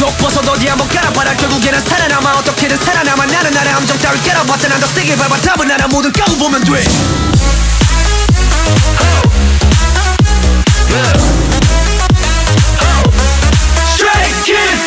꼭 벗어 어디 한번 깔아봐라. 결국에는 살아남아. 어떻게든 살아남아. 나는 나의 함정 따위 깔아봤자 난 더 세게 밟아. 답은 나라 모든 까고 보면 돼. Straight kid.